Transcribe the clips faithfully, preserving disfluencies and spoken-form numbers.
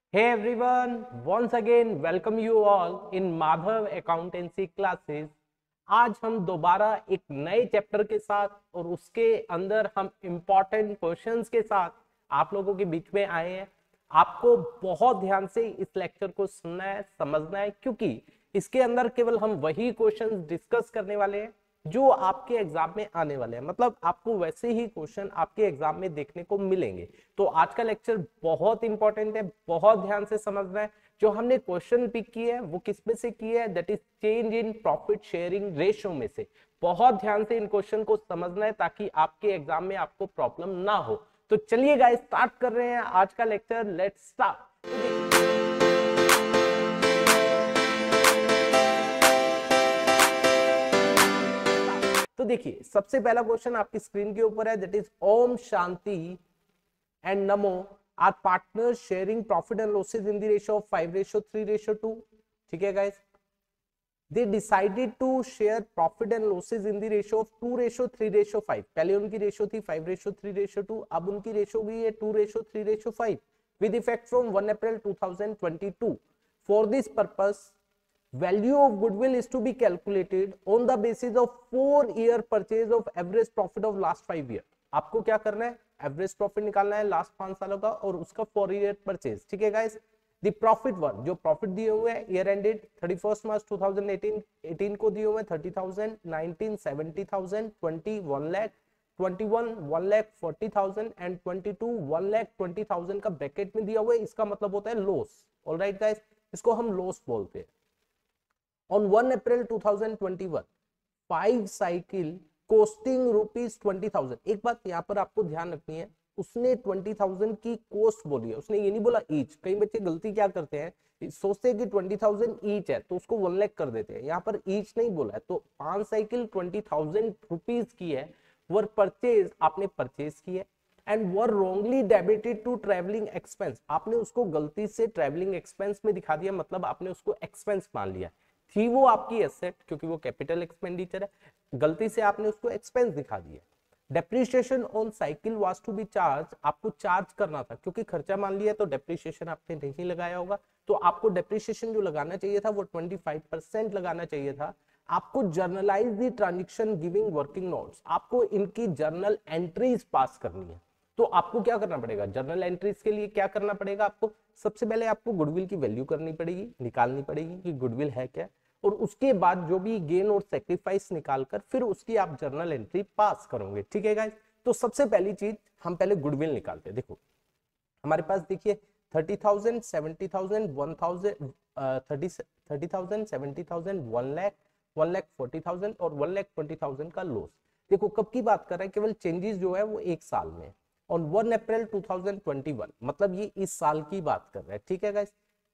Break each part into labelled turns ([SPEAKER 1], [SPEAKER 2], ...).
[SPEAKER 1] Hey everyone, once again welcome you all in Madhav Accountancy classes। आज हम दोबारा एक नए चैप्टर के साथ और उसके अंदर हम इम्पोर्टेंट क्वेश्चंस के साथ आप लोगों के बीच में आए हैं। आपको बहुत ध्यान से इस लेक्चर को सुनना है, समझना है, क्योंकि इसके अंदर केवल हम वही क्वेश्चंस डिस्कस करने वाले हैं जो आपके एग्जाम में आने वाले हैं। मतलब आपको वैसे ही क्वेश्चन आपके एग्जाम में देखने को मिलेंगे। तो आज का लेक्चर बहुत इंपॉर्टेंट है, बहुत ध्यान से समझना है। जो हमने क्वेश्चन पिक की है वो किस में से की है, that is change in profit sharing ratio में से। बहुत ध्यान से इन क्वेश्चन को समझना है ताकि आपके एग्जाम में आपको प्रॉब्लम ना हो। तो चलिए गाइस स्टार्ट कर रहे हैं आज का लेक्चर। Let's start. तो देखिए सबसे पहला क्वेश्चन आपकी स्क्रीन के ऊपर है, that is Om Shanti and Namo are partners sharing profit and losses in the ratio of five ratio three ratio two. ठीक है guys, they decided to share profit and losses in the ratio of two ratio three ratio five. पहले उनकी ratio थी five ratio three ratio two, अब उनकी ratio गई है two ratio three ratio five with effect from one April two thousand twenty two. For this purpose value of goodwill is to be calculated on the basis of four year purchase of average profit of last five year। आपको क्या करना है, average profit निकालना है last पांच सालों का और उसका फोर ईयर परचेज। ठीक है गाइस, द प्रॉफिट वन जो प्रॉफिट दिए हुए हैं year ended thirty first March two thousand eighteen eighteen को दिए हुए thirty thousand, nineteen seventy thousand, twenty one lakh, twenty one one lakh forty thousand and twenty two one lakh twenty thousand का bracket में दिया हुआ है। इसका मतलब होता है लॉस। ऑलराइट गाइस, इसको हम लॉस बोलते हैं। On one April two thousand twenty one, five cycle costing rupees twenty thousand. एक बात यहाँ पर आपको ध्यान रखनी है, उसने ट्वेंटी थाउजेंड की कॉस्ट बोली है, उसने ये नहीं बोला ईच। कई बच्चे गलती क्या करते हैं, सोचते हैं कि ट्वेंटी थाउजेंड ईच है तो उसको वन लाख कर देते हैं। यहाँ पर ईच नहीं बोला है। तो पांच साइकिल ट्वेंटी थाउजेंड रुपीज की है, वर परचेज आपने परचेज की है and were wrongly debited to travelling expense. आपने उसको गलती से ट्रेवलिंग एक्सपेंस में दिखा दिया, मतलब आपने उसको एक्सपेंस मान लिया। थी वो आपकी एसेट क्योंकि वो कैपिटल एक्सपेंडिचर है, गलती से आपने उसको एक्सपेंस दिखा दिया। Depreciation on cycle was to be charged, आपको चार्ज करना था क्योंकि खर्चा मान लिया तो डेप्रिसिएशन आपने नहीं लगाया होगा। तो आपको डेप्रिसिएशन जो लगाना चाहिए था वो ट्वेंटी फाइव परसेंट लगाना चाहिए था। आपको journalise the transaction giving working notes, आपको इनकी जर्नल एंट्रीज पास करनी है। तो आपको क्या करना पड़ेगा, जर्नल एंट्रीज के लिए क्या करना पड़ेगा आपको, सबसे पहले आपको गुडविल की वैल्यू करनी पड़ेगी, निकालनी पड़ेगी कि गुडविल है क्या, और उसके बाद जो भी गेन और सेक्रीफाइस निकालकर फिर उसकी आप जर्नल एंट्री पास करोगे। ठीक है गाइस, तो सबसे पहली चीज हम पहले गुडविल निकालते हैं। देखो हमारे पास देखिए thirty thousand, seventy thousand, one thousand, thirty thirty thousand, seventy thousand, one lakh, one lakh forty thousand और वन लाख ट्वेंटी थाउजेंड का लॉस। देखो कब की बात कर रहे हैं, केवल चेंजेस जो है वो एक साल में, on one April two thousand twenty one, मतलब ये इस साल की बात कर रहे हैं। ठीक है गाइस,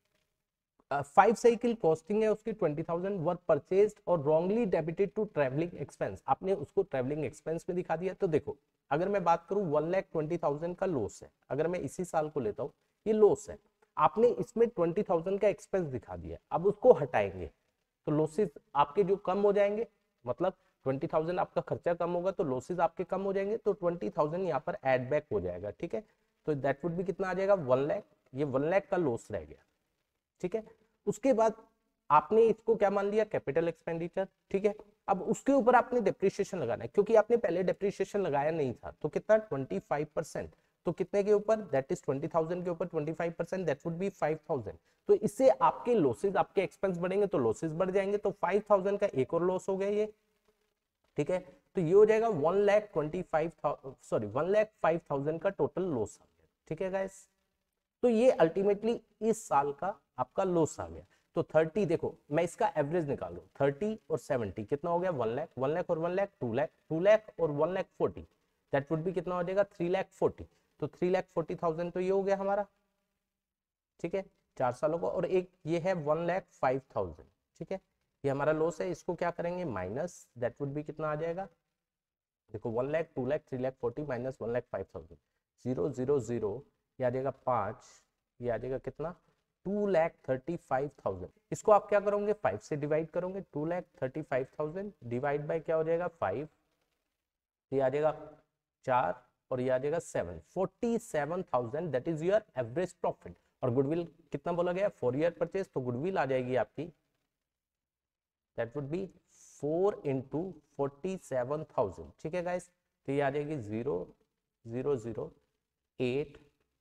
[SPEAKER 1] फाइव साइकिल कॉस्टिंग है उसकी ट्वेंटी थाउजेंड, वर परचेज्ड और wrongly debited to travelling expense, आपने उसको ट्रैवलिंग एक्सपेंस में दिखा दिया। तो देखो अगर मैं बात करूं वन लाख ट्वेंटी थाउजेंड का लॉस है, अगर मैं इसी साल को लेता हूं ये लॉस है, आपने इसमें ट्वेंटी थाउजेंड का एक्सपेंस दिखा दिया। अब उसको हटाएंगे तो लॉसेस आपके जो कम हो जाएंगे, मतलब ट्वेंटी थाउजेंड आपका खर्चा कम होगा तो लॉसेस आपके कम हो जाएंगे, तो ट्वेंटी थाउजेंड यहाँ पर एड बैक हो जाएगा। ठीक है, तो दैट वुड भी कितना आ जाएगा, वन लाख, ये वन लाख का लॉस रह गया। ठीक है, उसके बाद आपने इसको क्या मान लिया, कैपिटल एक्सपेंडिचर। ठीक है, अब उसके ऊपर आपने डेप्रिसिएशन लगाना है क्योंकि आपने पहले डेप्रिसिएशन लगाया नहीं था, तो कितना ट्वेंटी फाइव परसेंट, तो कितने के ऊपर, दैट इज ट्वेंटी थाउजेंड के ऊपर twenty five percent, that would be five thousand. तो इससे आपके लॉसेस, आपके एक्सपेंस बढ़ेंगे तो लॉसेस बढ़ जाएंगे, तो फाइव थाउजेंड का एक और लॉस हो गया ये। ठीक है, तो ये हो जाएगा one lakh twenty five sorry one lakh five thousand का टोटल लॉस आ गया। ठीक है गाइस, तो ये अल्टीमेटली इस साल का आपका लॉस आ गया। तो थर्टी, देखो मैं इसका एवरेज निकालू, थर्टी और सेवेंटी कितना हो गया, वन लाख, वन लाख और one lakh two lakh, two lakh और one lakh forty, that would भी कितना हो जाएगा, थ्री लाख फोर्टी। तो थ्री लाख फोर्टी थाउजेंड तो ये हो गया हमारा। ठीक है, चार सालों को, और एक ये है वन लाख फाइव थाउजेंड। ठीक है, ये हमारा लॉस है, इसको क्या करेंगे माइनस, दैट वुड भी कितना आ जाएगा, देखो one lakh, two lakh, three lakh forty minus one lakh five thousand, zero zero zero, ये आ जाएगा पांच, ये आ जाएगा कितना, two lakh thirty five thousand. इसको आप क्या करोगे, फाइव से डिवाइड करोगे, two lakh thirty five thousand divide by क्या हो जाएगा, फाइव, ये आ जाएगा चार और ये आ जाएगा seven, forty seven thousand, that is your average profit. और गुडविल कितना बोला गया, फोर ईयर परचेज, तो गुडविल आ जाएगी आपकी that would be four into forty seven thousand, ठीक है गाइस। तो ये आ जाएगी zero zero zero eight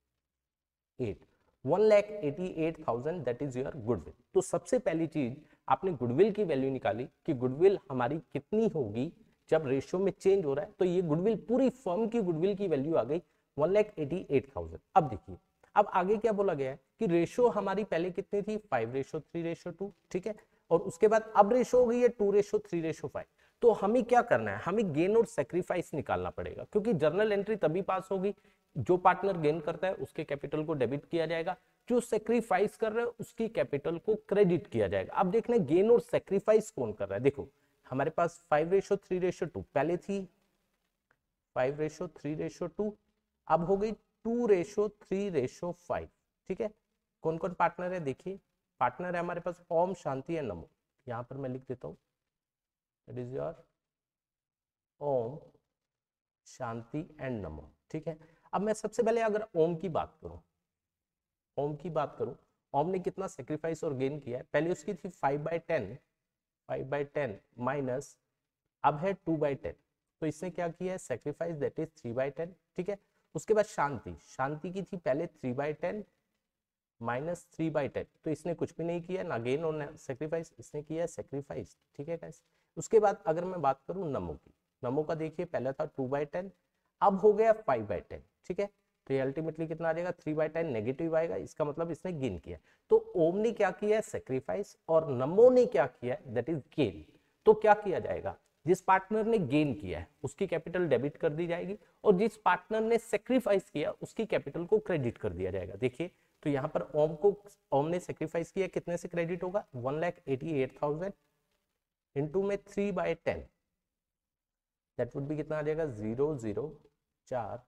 [SPEAKER 1] eight one lakh eighty eight thousand that is your goodwill. तो सबसे पहली चीज आपने गुडविल की वैल्यू निकाली कि गुडविल हमारी कितनी होगी जब रेशियो में चेंज हो रहा है, तो ये गुडविल पूरी फर्म की गुडविल की वैल्यू आ गई one lakh eighty eight thousand. अब देखिए अब आगे क्या बोला गया है कि रेशो हमारी पहले कितनी थी, five ratio three ratio two, ठीक है, और उसके बाद अब रेशो हो गई है two ratio three ratio five. तो हमें क्या करना है, हमें गेन और सेक्रीफाइस निकालना पड़ेगा, क्योंकि जर्नल एंट्री तभी पास होगी जो पार्टनर गेन करता है उसके कैपिटल को डेबिट किया जाएगा, जो सेक्रीफाइस कर रहा है उसकी कैपिटल को क्रेडिट किया जाएगा। अब देखना गेन और सेक्रीफाइस कौन कर रहा है। देखो हमारे पास five ratio three ratio two पहले थी five ratio three ratio two, अब हो गई two ratio three ratio five, ठीक है। कौन कौन पार्टनर है, देखिए पार्टनर है हमारे पास ओम, शांति एंड नमो। यहां पर मैं लिख देता हूं that is your Om, Shanti and Namo, ठीक है। अब मैं सबसे पहले अगर ओम की बात करूं, ओम की बात करूं, ओम ने कितना सेक्रीफाइस और गेन किया है, पहले उसकी थी five by ten, five by ten minus अब है टू बाई टेन, तो इसने क्या किया है sacrifice that is three by ten, ठीक है। उसके बाद शांति, शांति की थी पहले three by ten minus three by ten, तो इसने कुछ भी नहीं किया ना गेन और सेक्रीफाइस, इसने किया है सेक्रीफाइस, ठीक है गाइस। उसके बाद अगर मैं बात करूं नमो की, नमो का देखिए पहले था टू बाई टेन, अब हो गया फाइव बाई टेन, ठीक है। तो ये अल्टीमेटली कितना आ जाएगा, थ्री बाई टेन नेगेटिव आएगा, इसका मतलब इसने गेन किया। तो ओम ने क्या किया है सेक्रीफाइस और नमो ने क्या किया है दैट इज गेन। तो क्या किया जाएगा, जिस पार्टनर ने गेन किया है उसकी कैपिटल डेबिट कर दी जाएगी और जिस पार्टनर ने सेक्रीफाइस किया उसकी कैपिटल को क्रेडिट कर दिया जाएगा। देखिए तो यहाँ पर ओम को, ओम ने सेक्रीफाइस किया कितने से क्रेडिट होगा, one lakh eighty eight thousand into में three by ten that would be कितना आ जाएगा, जीरो जीरो चार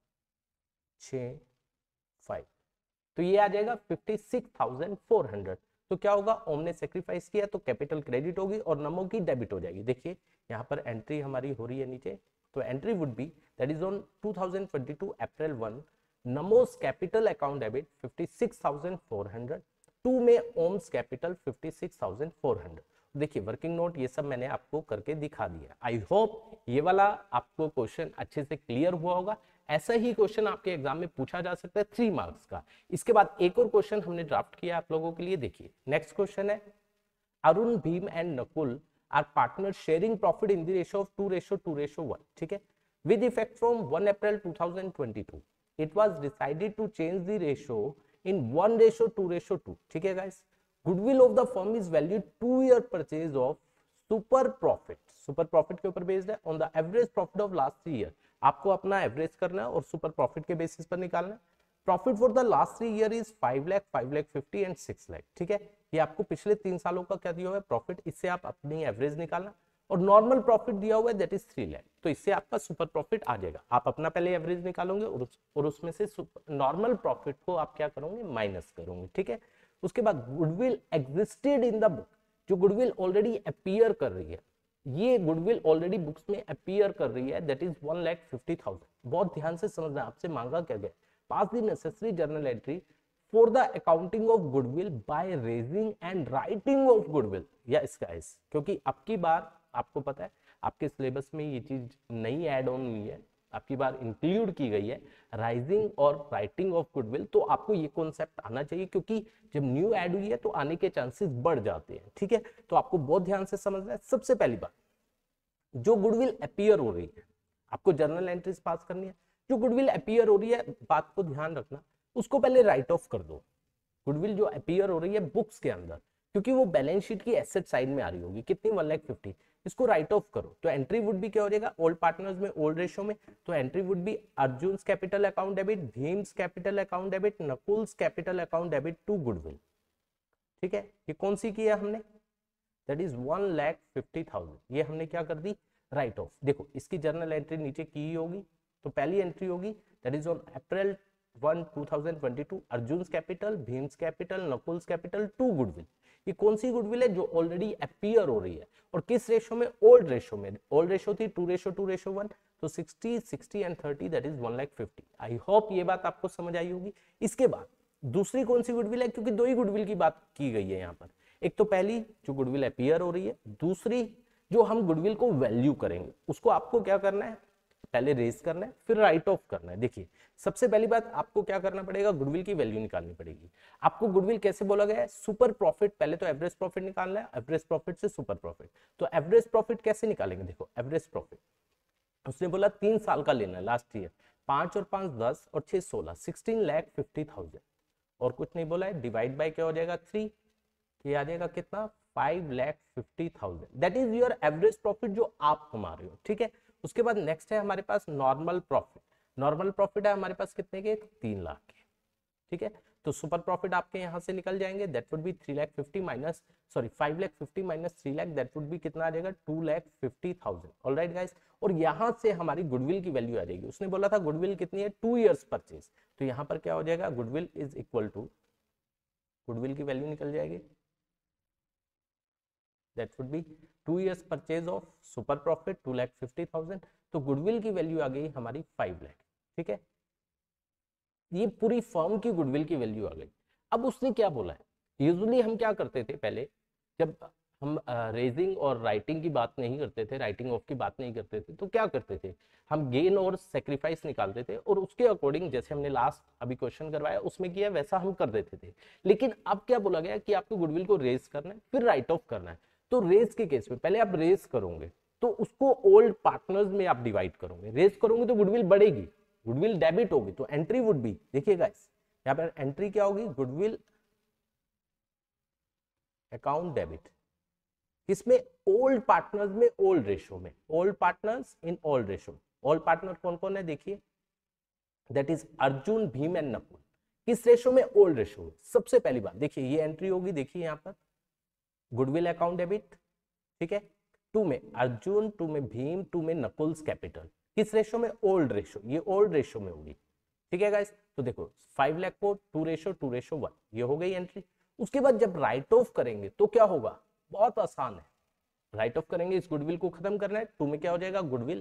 [SPEAKER 1] छ फाइव, तो ये आ जाएगा fifty six thousand four hundred. तो क्या होगा, ओम ने सेक्रीफाइस किया तो कैपिटल क्रेडिट होगी और नमो की डेबिट हो जाएगी। देखिए यहाँ पर एंट्री हमारी हो रही है नीचे, तो entry would be that is on two thousand twenty two April one, Namo's capital account debit fifty six thousand four hundred, to में Om's capital fifty six thousand four hundred. देखिए वर्किंग नोट ये सब मैंने आपको करके दिखा दिया। आई होप ये वाला आपको क्वेश्चन अच्छे से क्लियर हुआ होगा। ऐसा ही क्वेश्चन आपके एग्जाम में पूछा जा सकता है थ्री मार्क्स का। इसके बाद एक और क्वेश्चन हमने ड्राफ्ट किया आप लोगों के लिए, देखिए नेक्स्ट क्वेश्चन है, Arun, Bhim and Nakul are partner sharing profit in the ratio of two ratio two ratio one, ठीक है। With effect from one April two thousand twenty two it was decided to change the ratio in one ratio two ratio two, ठीक है guys। goodwill of the firm is valued two year purchase of super profit, super profit के ऊपर based है on the average profit of last three year। आपको अपना average करना है और सुपर प्रॉफिट के बेसिस पर निकालना है। Profit for the last three year is five lakh, five lakh fifty and six lakh, ठीक है। ये आपको पिछले तीन सालों का क्या दिया हुआ है प्रॉफिट, इससे आप अपनी एवरेज निकालना, और नॉर्मल प्रॉफिट दिया हुआ है दैट इज थ्री लाख, तो इससे आपका सुपर प्रॉफिट आ जाएगा। आप अपना पहले एवरेज निकालोगे और, उस, और उसमें से नॉर्मल प्रॉफिट को आप क्या करोगे माइनस करोगे, ठीक है। उसके बाद goodwill existed in the book, जो गुडविल ऑलरेडी अपीयर कर रही है, ये गुडविल ऑलरेडी बुक्स में अपीयर कर रही है that is one lakh fifty thousand. बहुत ध्यान से समझना, आपसे मांगा क्या गया, pass the necessary journal entry for the accounting of goodwill by raising and writing off goodwill. Yes guys, क्योंकि अब की बार आपको पता है आपके सिलेबस में ये चीज नई ऐड ऑन हुई है, आपकी बार इंक्लूड की गई है राइजिंग और राइटिंग ऑफ गुडविल। तो आपको ये कॉन्सेप्ट आना चाहिए, क्योंकि जब न्यू ऐड हुई है तो आने के चांसेस बढ़ जाते हैं, ठीक है। तो आपको बहुत ध्यान से समझना है। सबसे पहली बात, जो गुडविल अपीयर हो रही है आपको जर्नल एंट्रीज पास करनी है, जो गुडविल अपीयर हो रही है बात को ध्यान रखना, उसको पहले राइट ऑफ कर दो। गुडविल जो अपीयर हो रही है बुक्स के अंदर, क्योंकि वो बैलेंस शीट की एसेट साइड में आ रही होगी, कितनी वन लाख फिफ्टी, इसको राइट ऑफ करो। तो एंट्री वुड बी क्या हो जाएगा, ओल्ड पार्टनर्स में ओल्ड रेशियो में, तो entry would be Arjun's capital account debit, Bhim's capital account debit, Nakul's capital account debit to goodwill, ठीक है। ये कौन सी की है हमने, that is one lakh fifty thousand, ये हमने क्या कर दी राइट ऑफ। देखो इसकी जर्नल एंट्री नीचे की होगी, तो पहली एंट्री होगी that is on April one two thousand twenty two, Arjun's capital, Bhim's capital, Nakul's capital to goodwill. ये कौन सी गुडविल है, जो ऑलरेडी अपीयर हो रही है, और किस रेशो में, ओल्ड रेशो में। ओल्ड रेशो थी two ratio two ratio one, तो sixty, sixty and thirty that is one lakh fifty. I hope ये बात आपको समझ आई होगी। इसके बाद दूसरी कौन सी गुडविल है, क्योंकि दो ही गुडविल की बात की गई है यहाँ पर, एक तो पहली जो गुडविल अपीयर हो रही है, दूसरी जो हम गुडविल को वैल्यू करेंगे उसको आपको क्या करना है, पहले रेज करना है फिर राइट ऑफ करना है। देखिए सबसे पहली बात आपको क्या करना पड़ेगा, गुडविल की वैल्यू निकालनी पड़ेगी। आपको गुडविल कैसे बोला गया है, सुपर प्रॉफिट, पहले तो एवरेज प्रॉफिट निकालना है, एवरेज प्रॉफिट से सुपर प्रॉफिट। तो एवरेज प्रॉफिट कैसे निकालेंगे, देखो एवरेज प्रॉफिट उसने बोला तीन साल का लेना है लास्ट ईयर, पांच और पांच दस और छह सोलह, सिक्सटीन लाख फिफ्टी थाउजेंड, और कुछ नहीं बोला है, डिवाइड बाय क्या हो जाएगा थ्री, ये आ जाएगा कितना, five lakh fifty thousand, that is your average profit जो आप कमा रहे हो, ठीक है। उसके बाद नेक्स्ट है हमारे पास नॉर्मल प्रॉफिट, नॉर्मल प्रॉफिट है हमारे पास कितने के, तीन लाख के, ठीक है। तो सुपर प्रॉफिट आपके यहां से निकल जाएंगे, that would be three lakh fifty minus sorry five lakh fifty minus three lakh, that would be कितना आ जाएगा, two lakh fifty thousand. Alright guys, और यहां से हमारी गुडविल की वैल्यू आ जाएगी। उसने बोला था गुडविल कितनी है, टू इयर्स परचेज, तो यहां पर क्या हो जाएगा, goodwill is equal to, goodwill की वैल्यू निकल जाएगी, that would be two years purchase of super profit two lakh fifty thousand, तो गुडविल की वैल्यू आ गई हमारी फाइव लाख, ठीक है। ये पूरी फर्म की गुडविल की वैल्यू आ गई। अब उसने क्या बोला है, यूजुअली हम क्या करते थे पहले, जब हम रेजिंग और राइटिंग की बात नहीं करते थे, राइटिंग ऑफ की बात नहीं करते थे, तो क्या करते थे, हम गेन और सेक्रीफाइस निकालते थे और उसके अकॉर्डिंग जैसे हमने लास्ट अभी क्वेश्चन करवाया उसमें किया वैसा हम कर देते थे। लेकिन अब क्या बोला गया कि आपको गुडविल को रेज करना है फिर राइट ऑफ करना है। तो रेज के केस में पहले आप रेज करोगे तो उसको ओल्ड पार्टनर्स में आप डिवाइड करोगे, रेज करोगे तो गुडविल बढ़ेगी, गुडविल डेबिट होगी, तो एंट्री वुड बी, देखिए गाइस यहाँ पर एंट्री क्या होगी, गुडविल अकाउंट डेबिट, किसमें, ओल्ड पार्टनर्स में, ओल्ड रेशो में, old partners in old ratio. Old partner कौन कौन है, देखिए that is Arjun, Bhim and Nakul. किस रेशो में, ओल्ड रेशो में। सबसे पहली बात देखिए ये एंट्री होगी, देखिए यहाँ पर गुडविल अकाउंट डेबिट, ठीक है, टू में अर्जुन, टू में भीम, टू में नकुल्स कैपिटल, किस रेशो में, ओल्ड रेशो, ये ओल्ड रेशो में होगी, ठीक है गाइस। तो देखो फाइव लाख को two ratio two ratio one, ये हो गई एंट्री। उसके बाद जब राइट ऑफ करेंगे तो क्या होगा, बहुत आसान है, राइट ऑफ करेंगे, इस गुडविल को खत्म करना है, टू में क्या हो जाएगा, गुडविल,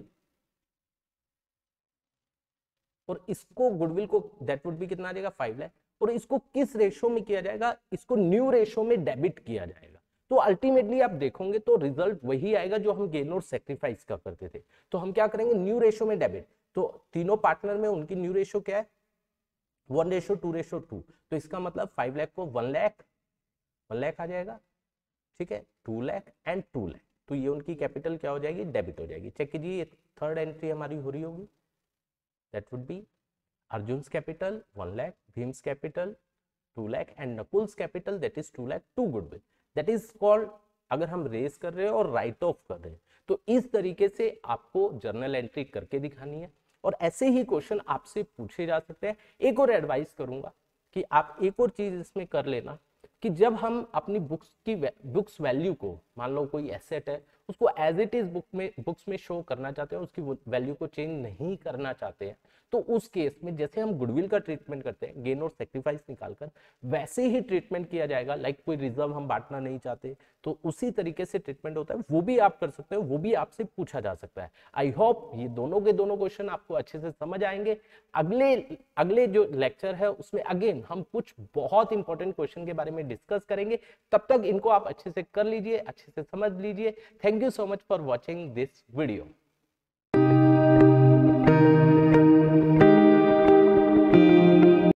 [SPEAKER 1] और इसको गुडविल को दैट वुड बी कितना आ जाएगा, फाइव लाख, और इसको किस रेशो में किया जाएगा, इसको न्यू रेशो में डेबिट किया जाएगा। तो अल्टीमेटली आप देखोगे तो रिजल्ट वही आएगा जो हम गेन और सेक्रीफाइस का करते थे। तो हम क्या करेंगे, न्यू रेशो में डेबिट, तो तीनों पार्टनर में उनकी न्यू रेशो क्या है, one ratio two ratio two, तो इसका मतलब फाइव लाख को वन लाख वन लाख आ जाएगा, ठीक है, two lakh and two lakh, तो ये उनकी कैपिटल क्या हो जाएगी, डेबिट हो जाएगी। चेक कीजिए, थर्ड एंट्री हमारी हो रही होगी, that would be Arjun's capital one lakh, Bhim's capital two lakh and Nakul's capital that is two lakh, to goodwill, that is called, अगर हम रेस कर रहे हैं और राइट ऑफ कर रहे हैं तो इस तरीके से आपको जर्नल एंट्री करके दिखानी है, और ऐसे ही क्वेश्चन आपसे पूछे जा सकते हैं। एक और एडवाइस करूंगा कि आप एक और चीज इसमें कर लेना कि जब हम अपनी बुक्स की बुक्स वैल्यू को, मान लो कोई एसेट है उसको एज इट इज बुक में बुक्स में शो करना चाहते हैं, उसकी वैल्यू को चेंज नहीं करना चाहते हैं, तो उस केस में जैसे हम गुडविल का ट्रीटमेंट करते हैं गेन और सेक्रीफाइस निकालकर, वैसे ही ट्रीटमेंट किया जाएगा। लाइक कोई रिजर्व हम बांटना नहीं चाहते तो उसी तरीके से ट्रीटमेंट होता है, वो भी आप कर सकते हो, वो भी आपसे पूछा जा सकता है। आई होप ये दोनों के दोनों क्वेश्चन आपको अच्छे से समझ आएंगे। अगले अगले जो लेक्चर है उसमें अगेन हम कुछ बहुत इंपॉर्टेंट क्वेश्चन के बारे में डिस्कस करेंगे, तब तक इनको आप अच्छे से कर लीजिए, अच्छे से समझ लीजिए। Thank you so much for watching this video.